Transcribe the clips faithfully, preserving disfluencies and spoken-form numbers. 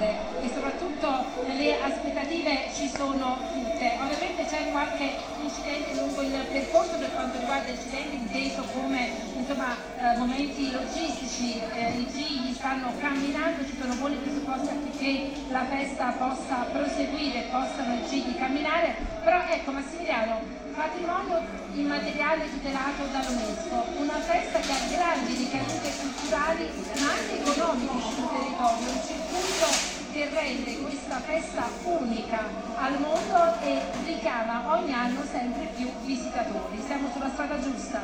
fare e soprattutto le aspettative ci sono tutte. Ovviamente c'è qualche incidente lungo il percorso per quanto riguarda incidenti inteso come insomma, eh, momenti logistici, eh, i gigli stanno camminando, ci sono buoni presupposti affinché la festa possa proseguire, possano i gigli camminare, però ecco Massimiliano, patrimonio immateriale tutelato dall'UNESCO, una festa che ha grandi ricadute culturali ma anche economiche sul territorio, un circuito che rende questa festa unica al mondo e richiama ogni anno sempre più visitatori. Siamo sulla strada giusta?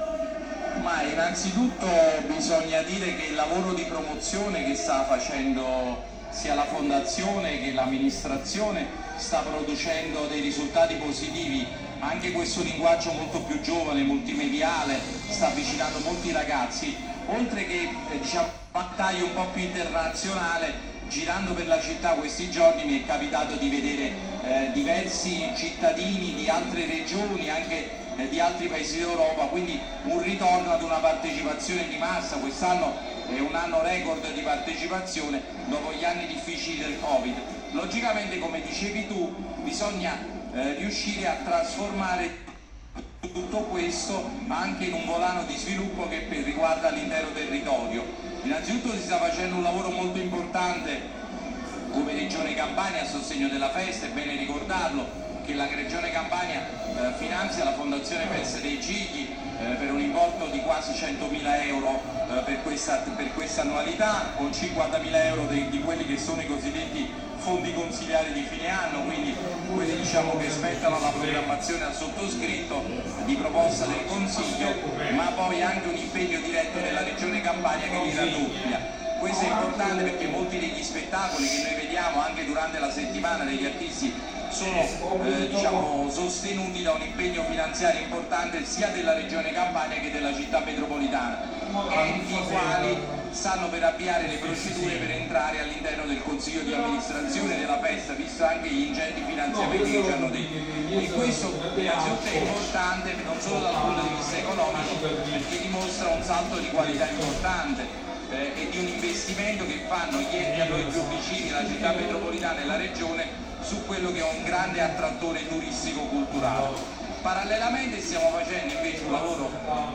Ma innanzitutto bisogna dire che il lavoro di promozione che sta facendo sia la fondazione che l'amministrazione sta producendo dei risultati positivi. Anche questo linguaggio molto più giovane, multimediale, sta avvicinando molti ragazzi, oltre che eh, diciamo, un taglio un po' più internazionale. Girando per la città questi giorni mi è capitato di vedere eh, diversi cittadini di altre regioni, anche eh, di altri paesi d'Europa, quindi un ritorno ad una partecipazione di massa. Quest'anno è un anno record di partecipazione dopo gli anni difficili del Covid. Logicamente, come dicevi tu, bisogna eh, riuscire a trasformare tutto questo anche in un volano di sviluppo che riguarda l'intero territorio. Innanzitutto si sta facendo un lavoro molto importante come Regione Campania a sostegno della festa. È bene ricordarlo che la Regione Campania eh, finanzia la Fondazione Festa dei Gigli eh, per un importo di quasi centomila euro eh, per, questa, per questa annualità, con cinquantamila euro di, di quelli che sono i cosiddetti fondi consigliari di fine anno, quindi quelli diciamo che aspettano la programmazione al sottoscritto di proposta del Consiglio, ma poi anche un impegno diretto della Regione Campania che li raddoppia. Questo è importante perché molti degli spettacoli che noi vediamo anche durante la settimana degli artisti sono eh, diciamo, sostenuti da un impegno finanziario importante sia della Regione Campania che della città metropolitana, enti i quali stanno per avviare le procedure per entrare all'interno del Consiglio di amministrazione della festa, visto anche gli ingenti finanziamenti che ci hanno detto. E questo innanzitutto è importante non solo dal punto di vista economico, perché dimostra un salto di qualità importante eh, e di un investimento che fanno gli enti a noi più vicini, la città metropolitana e la regione, su quello che è un grande attrattore turistico-culturale. Parallelamente stiamo facendo invece un lavoro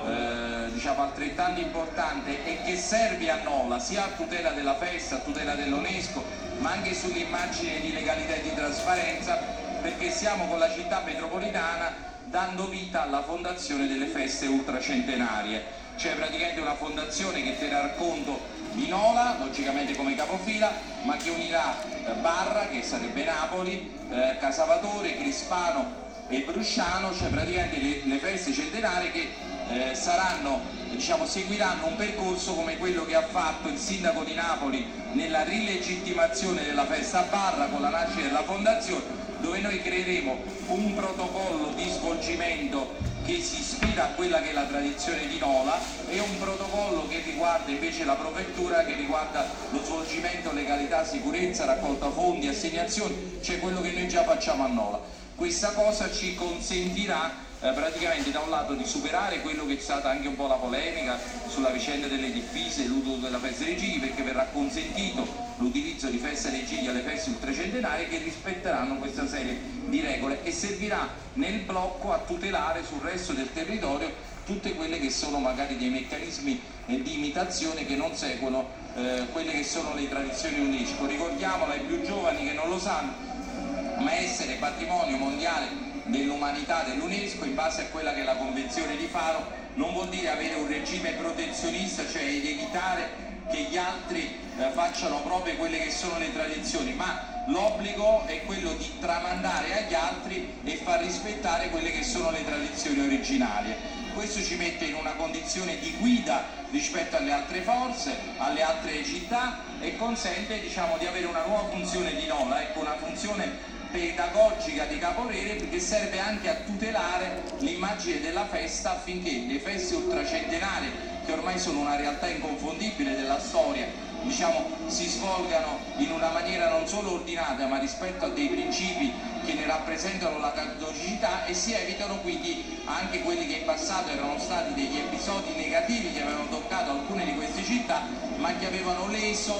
eh, diciamo altrettanto importante e che serve a Nola sia a tutela della festa, a tutela dell'UNESCO, ma anche sull'immagine di legalità e di trasparenza, perché siamo con la città metropolitana dando vita alla fondazione delle feste ultracentenarie. C'è praticamente una fondazione che terrà conto di Nola, logicamente come capofila, ma che unirà eh, Barra, che sarebbe Napoli, eh, Casavatore, Crispano e Brusciano, cioè praticamente le, le feste centenarie che eh, saranno, diciamo, seguiranno un percorso come quello che ha fatto il sindaco di Napoli nella rilegittimazione della festa a Barra con la nascita della fondazione, dove noi creeremo un protocollo di svolgimento che si ispira a quella che è la tradizione di Nola e un protocollo che riguarda invece la prefettura, che riguarda lo svolgimento, legalità, sicurezza, raccolta fondi, assegnazioni, cioè quello che noi già facciamo a Nola. Questa cosa ci consentirà eh, praticamente da un lato di superare quello che è stata anche un po' la polemica sulla vicenda delle diffise, l'uso della festa dei gigli, perché verrà consentito l'utilizzo di festa dei gigli alle feste ultracentenarie che rispetteranno questa serie di regole e servirà nel blocco a tutelare sul resto del territorio tutte quelle che sono magari dei meccanismi eh, di imitazione che non seguono eh, quelle che sono le tradizioni UNESCO. Ricordiamolo ai più giovani che non lo sanno, ma essere patrimonio mondiale dell'umanità dell'UNESCO in base a quella che è la Convenzione di Faro non vuol dire avere un regime protezionista, cioè di evitare che gli altri eh, facciano proprio quelle che sono le tradizioni, ma l'obbligo è quello di tramandare agli altri e far rispettare quelle che sono le tradizioni originarie. Questo ci mette in una condizione di guida rispetto alle altre forze, alle altre città e consente, diciamo, di avere una nuova funzione di Nola, ecco, una funzione pedagogica di Caporere, che serve anche a tutelare l'immagine della festa affinché le feste ultracentenarie, che ormai sono una realtà inconfondibile della storia, diciamo, si svolgano in una maniera non solo ordinata ma rispetto a dei principi che ne rappresentano la cattolicità e si evitano quindi anche quelli che in passato erano stati degli episodi negativi che avevano toccato alcune di queste città ma che avevano leso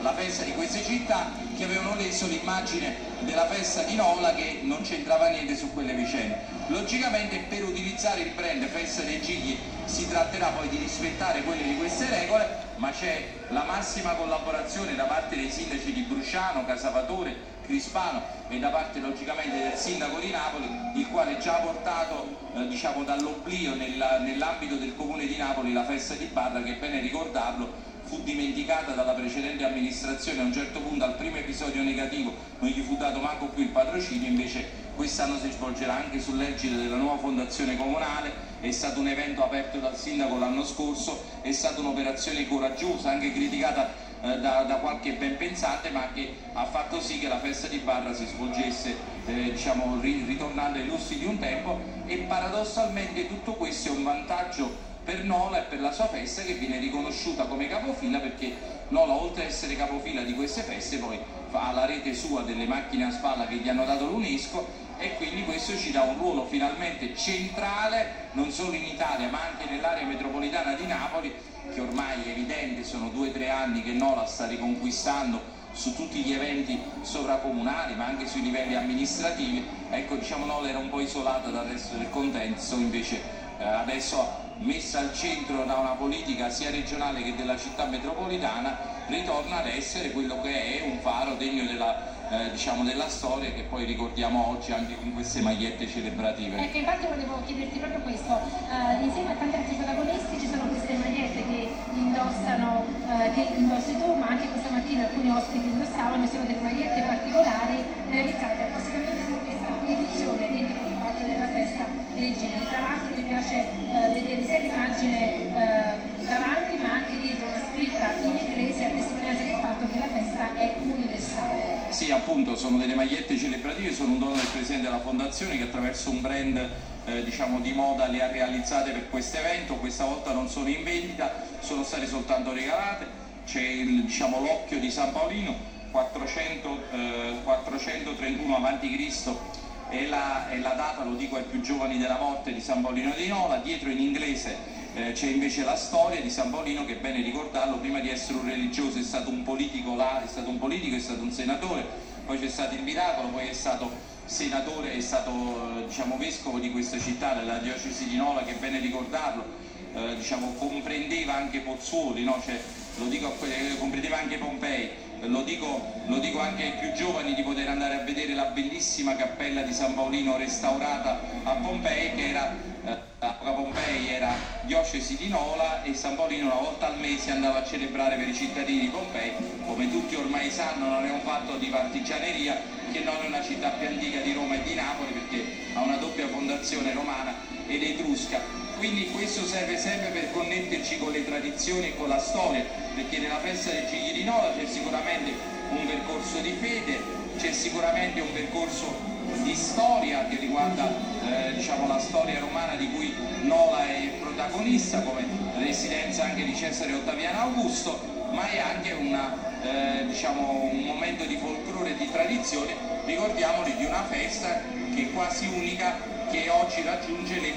la festa di queste città, che avevano reso l'immagine della festa di Nola che non c'entrava niente su quelle vicende. Logicamente per utilizzare il brand Festa dei Gigli si tratterà poi di rispettare quelle di queste regole, ma c'è la massima collaborazione da parte dei sindaci di Brusciano, Casavatore, Crispano e da parte logicamente del sindaco di Napoli, il quale già ha portato eh, diciamo, dall'oblio nell'ambito del comune di Napoli la festa di Barra, che è bene ricordarlo fu dimenticata dalla precedente amministrazione. A un certo punto, al primo episodio negativo, non gli fu dato manco più il patrocinio, invece quest'anno si svolgerà anche sull'egida della nuova fondazione comunale. È stato un evento aperto dal sindaco l'anno scorso, è stata un'operazione coraggiosa, anche criticata eh, da, da qualche ben pensante, ma che ha fatto sì che la festa di Barra si svolgesse eh, diciamo, ri, ritornando ai lussi di un tempo, e paradossalmente tutto questo è un vantaggio per Nola e per la sua festa, che viene riconosciuta come capofila, perché Nola, oltre ad essere capofila di queste feste, poi fa la rete sua delle macchine a spalla che gli hanno dato l'UNESCO, e quindi questo ci dà un ruolo finalmente centrale non solo in Italia ma anche nell'area metropolitana di Napoli, che ormai è evidente, sono due o tre anni che Nola sta riconquistando su tutti gli eventi sovracomunali ma anche sui livelli amministrativi. Ecco, diciamo, Nola era un po' isolata dal resto del contesto, invece eh, adesso messa al centro da una politica sia regionale che della città metropolitana, ritorna ad essere quello che è un faro degno della, eh, diciamo, della storia, che poi ricordiamo oggi anche con queste magliette celebrative. Ecco, infatti volevo chiederti proprio questo, uh, insieme a tanti altri protagonisti ci sono queste magliette che indossano, uh, che indossi tu, ma anche questa mattina alcuni ospiti indossavano, sono delle magliette particolari realizzate appositamente su questa edizione ventiquattro della festa dei Gigli. Tra l'altro mi piace uh, vedere sia l'immagine uh, davanti ma anche dietro una scritta in inglese a testimonianza del fatto che la festa è universale. Sì, appunto, sono delle magliette celebrative, sono un dono del presidente della fondazione, che attraverso un brand eh, diciamo, di moda le ha realizzate per questo evento. Questa volta non sono in vendita, sono state soltanto regalate. C'è il diciamo, l'occhio di San Paolino, quattrocento, eh, quattrocentotrentuno avanti Cristo è la, è la data, lo dico ai più giovani, della morte di San Paolino di Nola. Dietro in inglese eh, c'è invece la storia di San Paolino, che è bene ricordarlo, prima di essere un religioso è stato un politico, là, è stato un politico, è stato un senatore, poi c'è stato il miracolo, poi è stato senatore, è stato diciamo, vescovo di questa città, della diocesi di Nola, che è bene ricordarlo, eh, diciamo, comprendeva anche Pozzuoli, no? Cioè, lo dico a quelli, comprendeva anche Pompei. Lo dico, lo dico anche ai più giovani, di poter andare a vedere la bellissima cappella di San Paolino restaurata a Pompei, che era, eh, Pompei era diocesi di Nola, e San Paolino una volta al mese andava a celebrare per i cittadini di Pompei. Come tutti ormai sanno, non è un fatto di partigianeria, che non è una città più antica di Roma e di Napoli, perché ha una doppia fondazione romana ed etrusca. Quindi questo serve sempre per connetterci con le tradizioni e con la storia, perché nella festa dei Gigli di Nola c'è sicuramente un percorso di fede, c'è sicuramente un percorso di storia che riguarda eh, diciamo, la storia romana di cui Nola è protagonista, come residenza anche di Cesare Ottaviano Augusto, ma è anche una, eh, diciamo, un momento di folklore e di tradizione. Ricordiamoli di una festa che è quasi unica, che oggi raggiunge le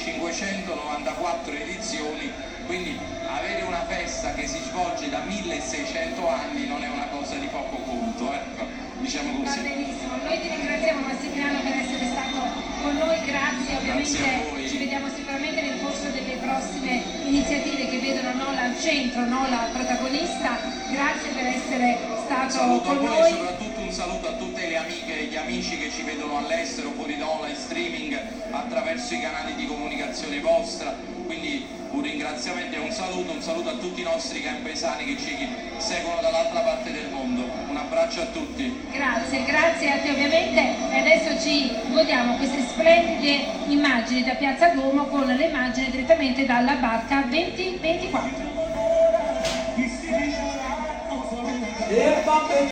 millecinquecentonovantaquattro edizioni, quindi avere una festa che si svolge da milleseicento anni non è una cosa di poco conto, ecco, diciamo così. Va benissimo, noi ti ringraziamo Massimiliano per essere stato con noi, grazie, ovviamente grazie ci vediamo sicuramente nel corso delle prossime iniziative che vedono Nola al centro, Nola protagonista, grazie per essere stato con voi, noi. Soprattutto un saluto a tutte le amiche e gli amici che ci vedono all'estero, fuori Nola, in streaming, attraverso i canali di comunicazione vostra, quindi un ringraziamento e un saluto, un saluto a tutti i nostri campesani che ci seguono dall'altra parte del mondo. Un abbraccio a tutti. Grazie, grazie a te ovviamente, e adesso ci godiamo queste splendide immagini da Piazza Duomo con le immagini direttamente dalla barca duemilaventiquattro.